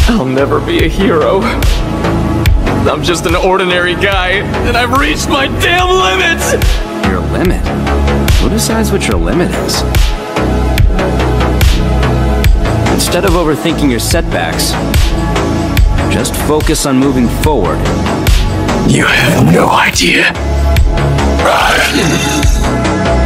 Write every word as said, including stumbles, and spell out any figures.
I'll never be a hero. I'm just an ordinary guy, and I've reached my damn limit! Your limit? Who decides what your limit is? Instead of overthinking your setbacks, just focus on moving forward. You have no idea.